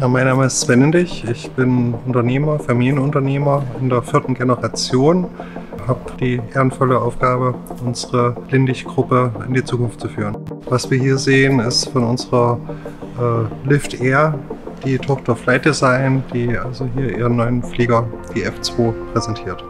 Ja, mein Name ist Sven Indig. Ich bin Unternehmer, Familienunternehmer in der 4. Generation. Ich habe die ehrenvolle Aufgabe, unsere Lindig-Gruppe in die Zukunft zu führen. Was wir hier sehen, ist von unserer Lift Air, die Tochter Flight Design, die also hier ihren neuen Flieger, die F2, präsentiert.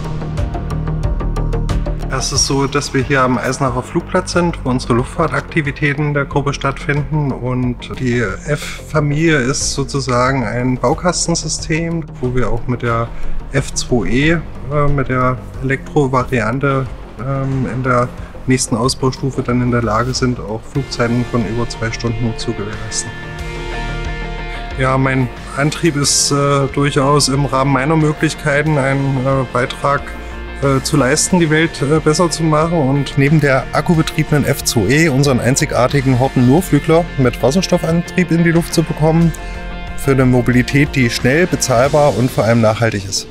Es ist so, dass wir hier am Eisenacher Flugplatz sind, wo unsere Luftfahrtaktivitäten der Gruppe stattfinden. Und die F-Familie ist sozusagen ein Baukastensystem, wo wir auch mit der F2E, mit der Elektro-Variante in der nächsten Ausbaustufe dann in der Lage sind, auch Flugzeiten von über 2 Stunden zu gewährleisten. Ja, mein Antrieb ist durchaus im Rahmen meiner Möglichkeiten einen Beitrag zu leisten, die Welt besser zu machen, und neben der akkubetriebenen F2E unseren einzigartigen Horten-Nurflügler mit Wasserstoffantrieb in die Luft zu bekommen, für eine Mobilität, die schnell, bezahlbar und vor allem nachhaltig ist.